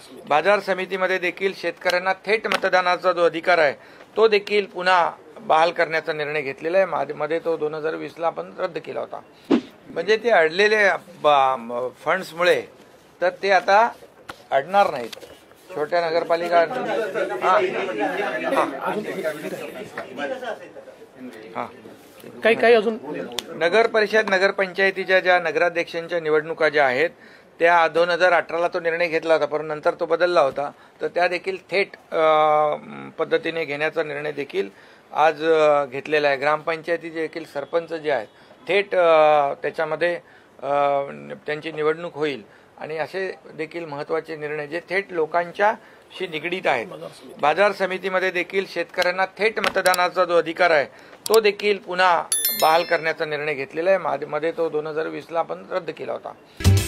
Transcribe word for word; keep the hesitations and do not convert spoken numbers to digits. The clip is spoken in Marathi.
बाजार समितीमध्ये देखील शेतकऱ्यांना थेट मतदानाचा जो अधिकार आहे तो देखील पुन्हा बहाल करण्याचा निर्णय घेतलेला आहे। मध्ये तो दोन हजार वीसला आपण रद्द केला होता। म्हणजे ते अडलेले फंड्समुळे तर ते आता अडणार नाहीत। छोट्या नगरपालिका हां काही काही अजून नगर परिषद नगरपंचायतीच्या ज्या नगराध्यक्षांच्या निवडणुका ज्या आहेत त्या दोन हजार अठराला तो निर्णय घेतला होता, पण नंतर तो बदलला होता, तर त्या देखील थेट पद्धतीने घेण्याचा निर्णय देखील आज घेतलेला आहे। ग्रामपंचायतीचे देखील सरपंच जे आहेत थेट त्याच्यामध्ये त्यांची निवडणूक होईल आणि असे देखील महत्त्वाचे निर्णय जे थेट लोकांच्याशी निगडीत आहेत। बाजार समितीमध्ये देखील शेतकऱ्यांना थेट मतदानाचा जो अधिकार आहे तो देखील पुन्हा बहाल करण्याचा निर्णय घेतलेला आहे। मध्ये तो दोन हजार वीसला आपण रद्द केला होता।